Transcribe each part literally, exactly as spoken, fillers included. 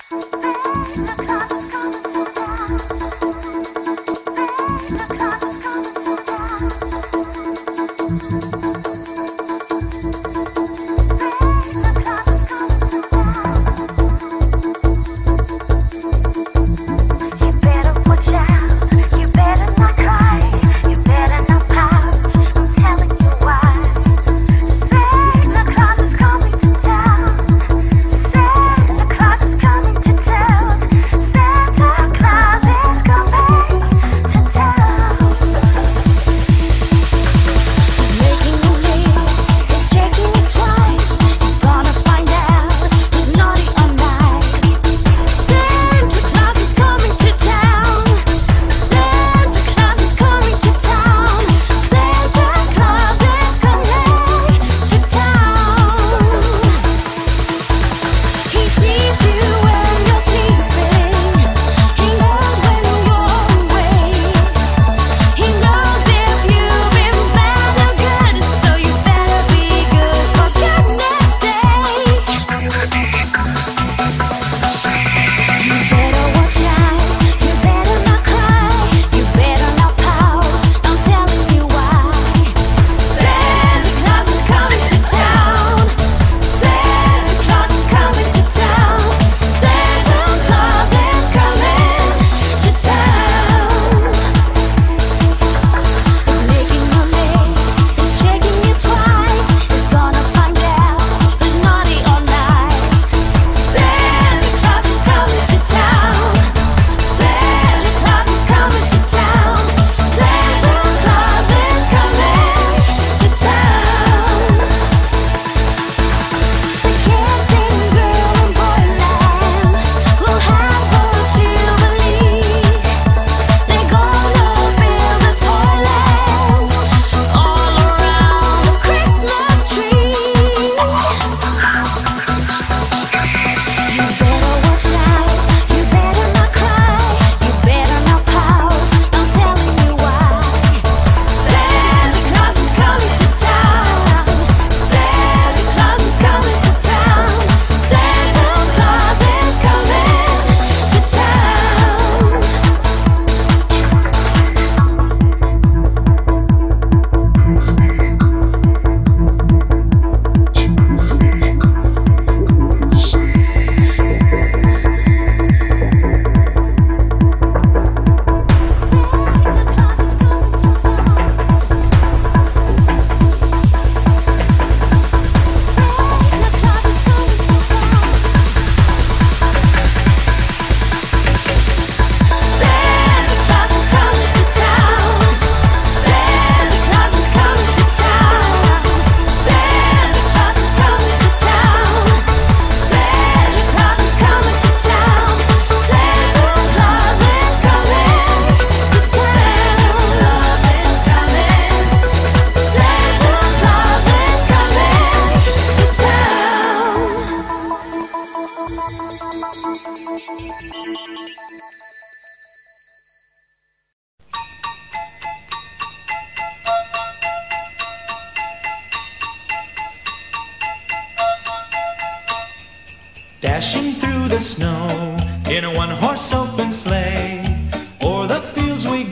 Dashing through the snow in a one-horse open sleigh, o'er the fields we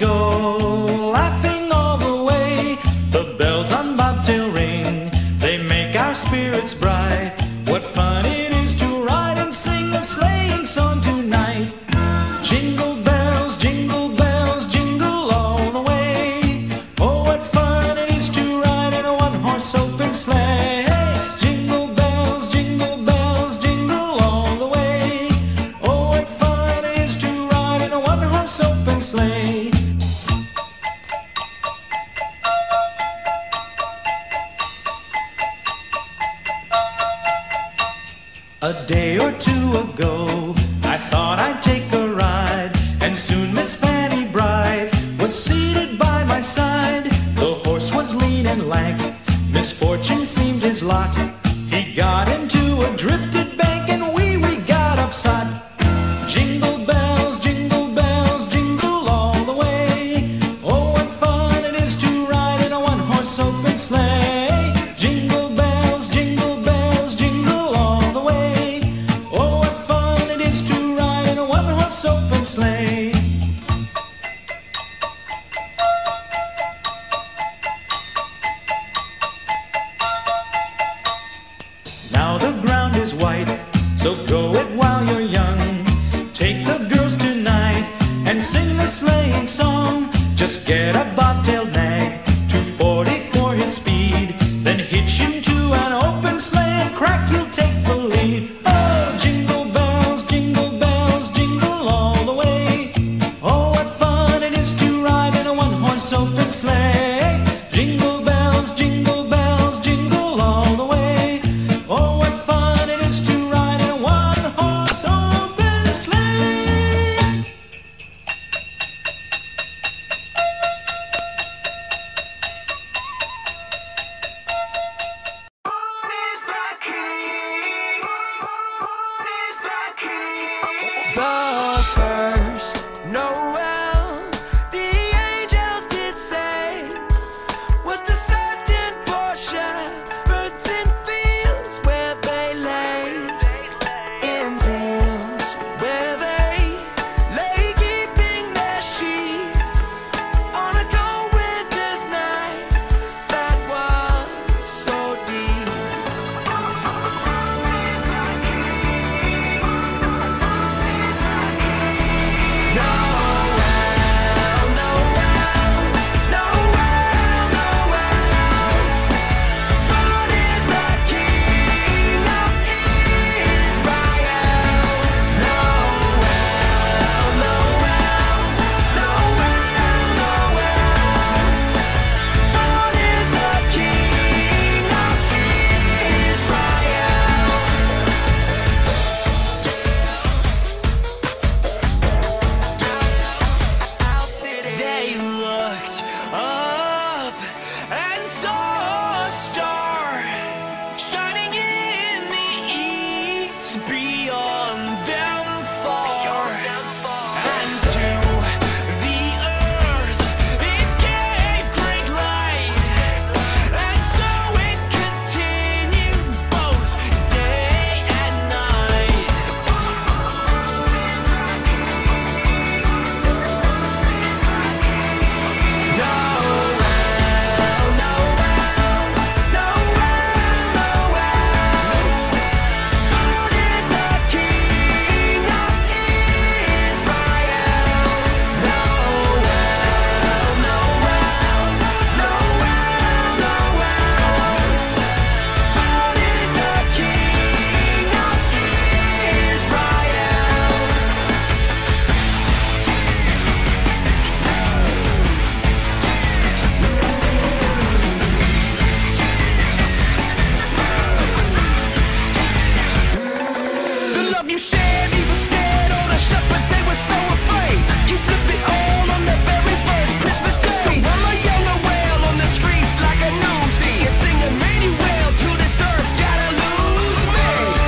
go, laughing all the way. The bells on bobtail ring, they make our spirits bright. What fun it is to ride and sing a sleighing song tonight. Jingle bells, jingle bells, jingle all the way. Oh, what fun it is to ride in a one-horse open sleigh. One one-horse open sleigh. Now the ground is white, so go it while you're young. Take the girls tonight and sing the sleighing song. Just get a bobtailed nag, two forty for his speed. Then hitch him to an open sleigh and crack, you'll take the lead. Oh, jingle bells, jingle bells, jingle all the way. Oh, what fun it is to ride in a one-horse open sleigh. Jingle bells, jingle bells, jingle all the way. Oh, what fun it is to ride in a one-horse open sleigh. The first Noel, the angels did say, was to certain poor shepherds in fields where they lay, in fields where they lay keeping their sheep on a cold winter's night that was so deep. They looked up and saw a star shining in the east beyond them far. And to the earth it gave great light, and so it continued both day and night. The love you shared, he was scared. All the shepherds, they were so afraid. You flipped it all on the very first Christmas day. So I'm a younger whale on the streets like a nosy, and sing Emmanuel to this earth, gotta lose me.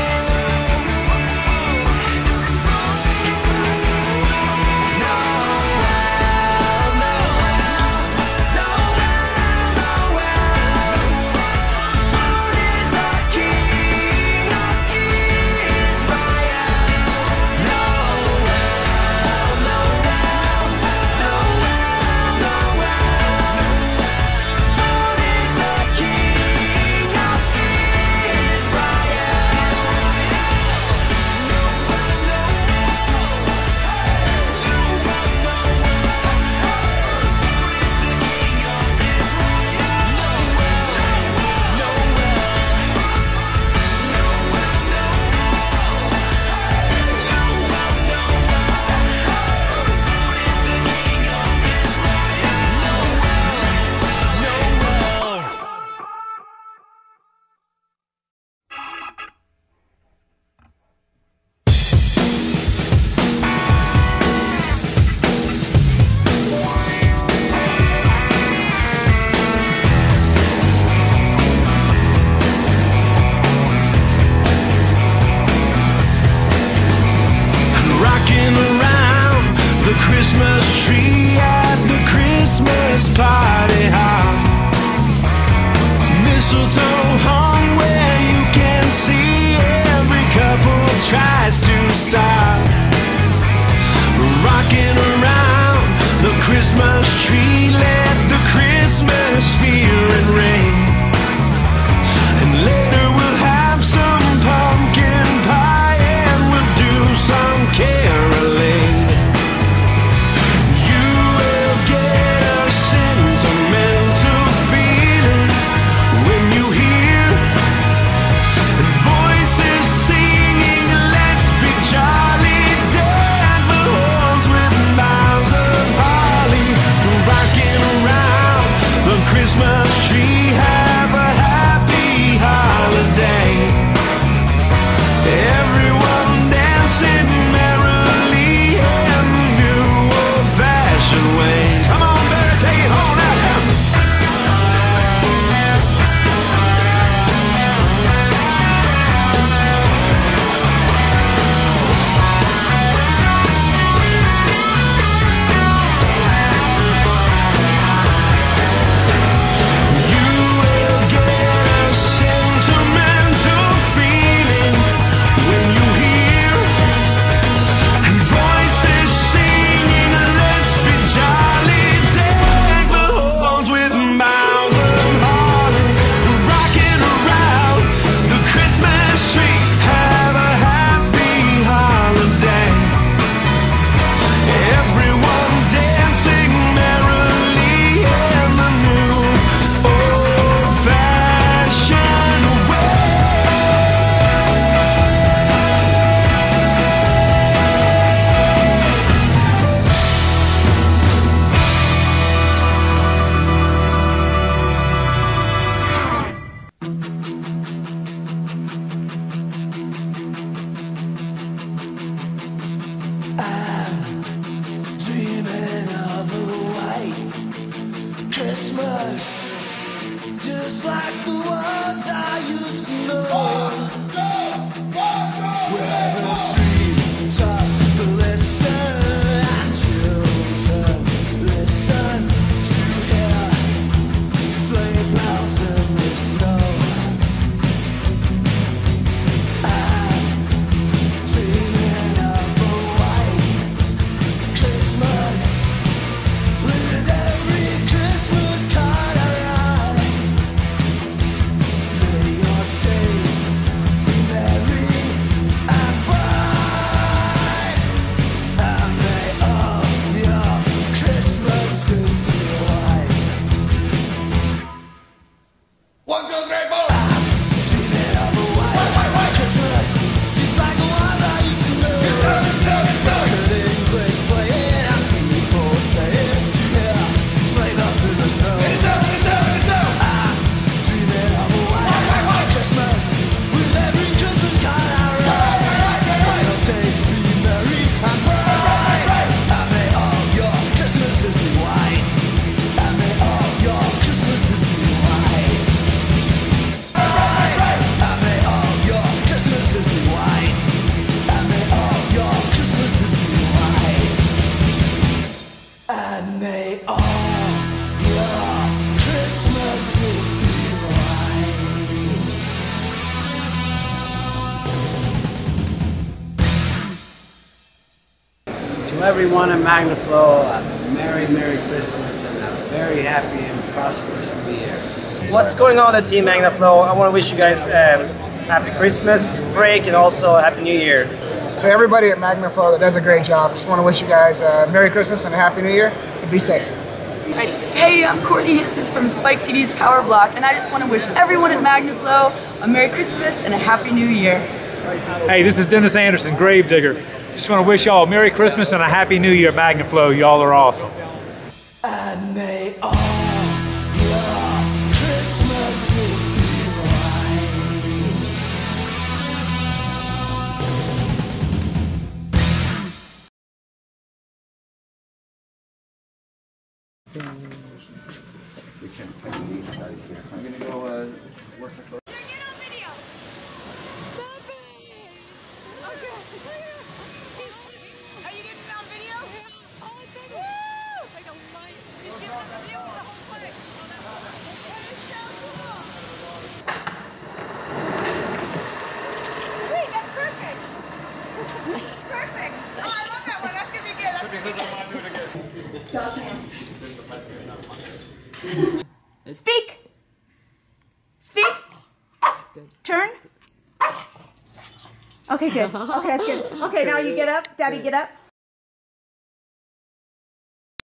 Rocking around the Christmas tree at the Christmas party hop. Mistletoe hung where you can see every couple tries to stop. Christmas tree, let the Christmas spirit ring. And later we'll have some pumpkin pie and we'll do some caroling. You will get a sentimental feeling when you hear voices singing, let's be jolly. Deck the halls with boughs of holly, rocking around the Christmas tree. Have a happy holiday. Everyone dancing merrily in the new old-fashioned way. Come on, better take it home now. You will get a sentimental feeling when you hear voices singing, let's be jolly. Deck the halls with boughs of holly, rocking around the Christmas tree. Have a happy holiday. Everyone dancing merrily in the new old-fashioned way. Dreaming of a white Christmas, just like the ones I used to know, where the tree tops glisten and children listen to hear sleigh bells in the snow. I'm dreaming of a white Christmas, with every Christmas card I write. May your days be merry and bright, and may all your Christmases be white. One, two, three, four. Dreaming of a white, white, white Christmas, just like the ones I used to know. Good English playing and people saying to hear sleigh bells in the snow. I'm dreaming of a white, white, white Christmas, with every Christmas card I write. May your days be merry and bright, and may all your Christmases be white, and may all your Christmases be white. And may all your Christmases be white, and may all your Christmases be white, and may all your Christmases be white. To everyone in Magnaflow, a Merry, Merry Christmas and a very happy and prosperous New Year. What's going on at Team Magnaflow? I want to wish you guys um, happy Christmas break and also a happy New Year. To everybody at Magnaflow that does a great job, just want to wish you guys a Merry Christmas and a Happy New Year, and be safe. Right. Hey, I'm Courtney Hansen from Spike T V's Power Block, and I just want to wish everyone at Magnaflow a Merry Christmas and a Happy New Year. Hey, this is Dennis Anderson, Gravedigger. Just want to wish y'all a Merry Christmas and a Happy New Year, Magnaflow. Y'all are awesome. And may all your Christmases be white. We can't find these guys here. I'm gonna go uh, work this. Perfect. Oh, I love that one. That's gonna be good. That's gonna be good. Speak. Speak. Good. Turn. Okay, good. Okay, that's good. Okay, now you get up. Daddy, get up.